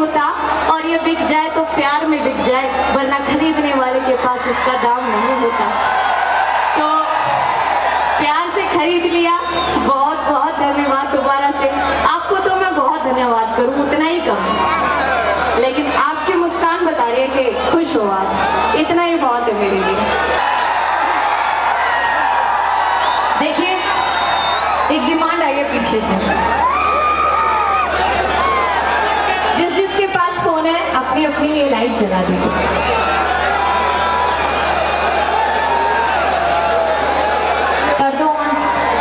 होता और ये बिक जाए तो प्यार में बिक जाए, वरना खरीदने वाले के पास इसका दाम नहीं होता। तो प्यार से खरीद लिया, बहुत बहुत धन्यवाद दोबारा से। आपको तो मैं बहुत धन्यवाद करूं, उतना ही कम, लेकिन आपकी मुस्कान बता रही है कि खुश हो आप, इतना ही बहुत है मेरे लिए। देखिए एक डिमांड आई है पीछे से, जिसके पास फोन है अपनी अपनी ये लाइट जला दीजिए। कर दो ऑन।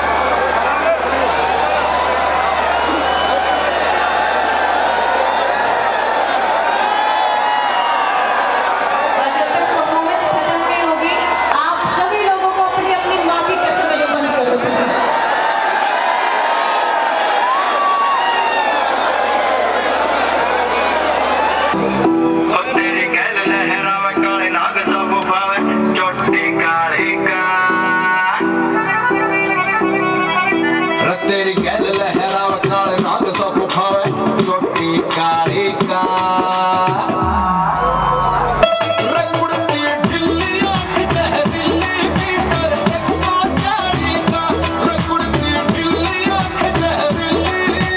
और जब तक परफॉर्मेंस खत्म नहीं होगी, आप सभी लोगों को अपनी अपनी माँ की कसम जो बंद करो। तेरी गैल लहरावे काले नाग सब खावे चोटी काली का रगुड़ती ढिल्लियां जहरीली मीटर 140 का रगुड़ती ढिल्लियां जहरीली।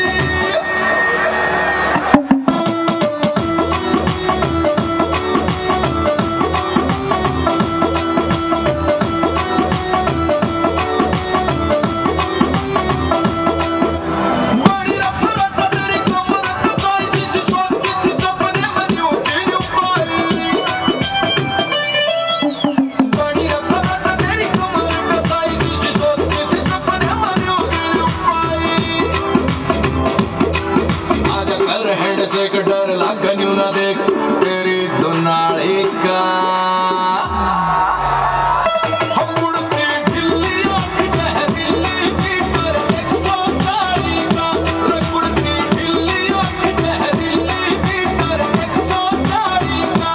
से डर लागन्यू ना देख तेरी दुनाली का हम उड़ती ढिल्लियां जहरीली मीटर 140 का रगुड़ती ढिल्लियां जहरीली मीटर 140 का।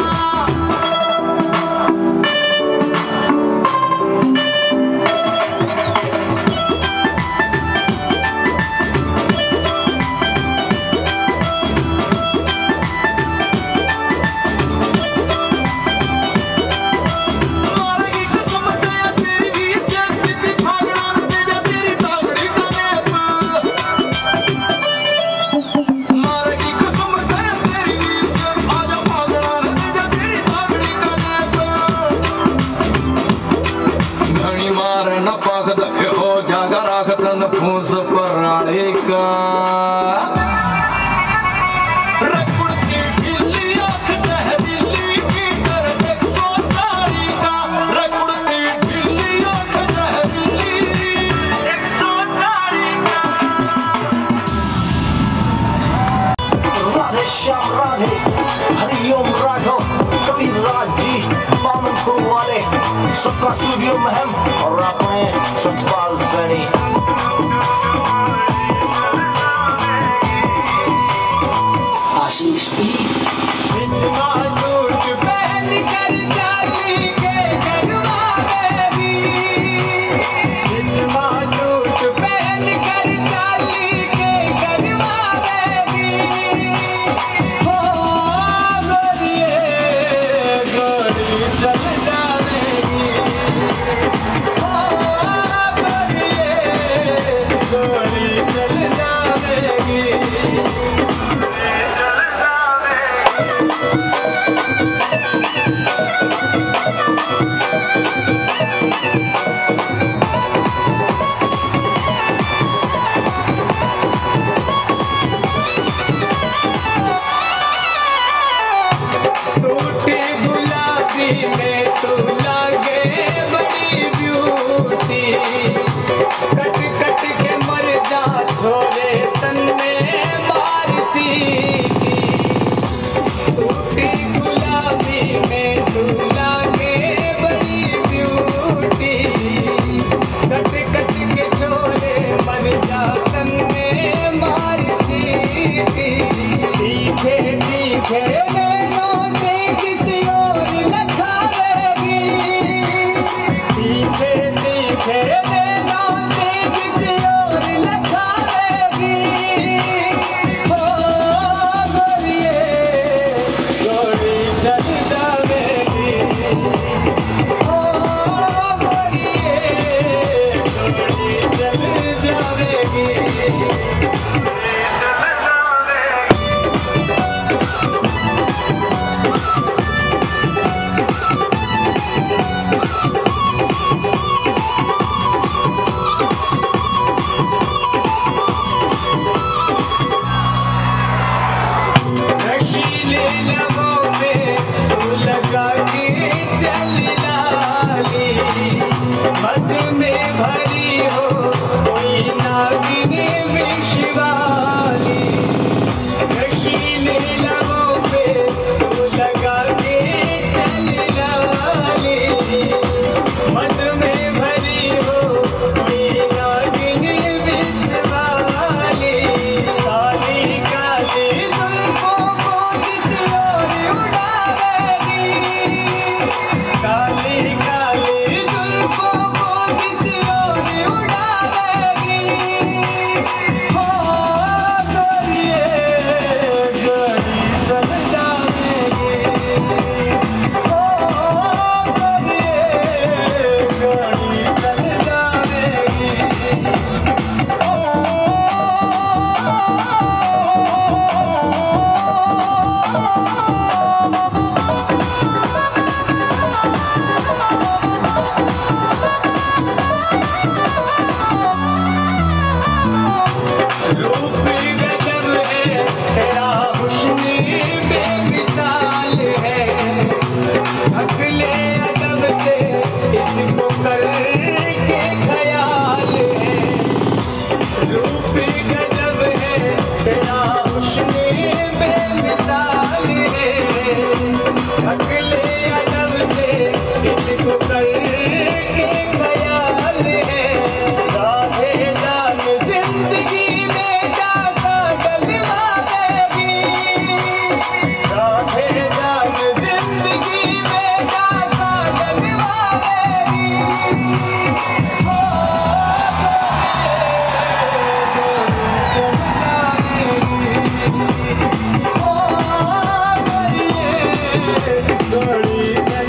हो जागा राखतन फूस पराड़े का रगुड़ती ढिल्लियां जहरीली मीटर 140 का रगुड़ती ढिल्लियां जहरीली 140 का। राधे श्याम राधे हरिओम राघव कबीर राज जी मामनपुर वाले सपना स्टूडियो में हम और आप हैं सतपाल सैनी। आशीष भी तीखे तीखे नैनों से किसी और न खावे बड़ी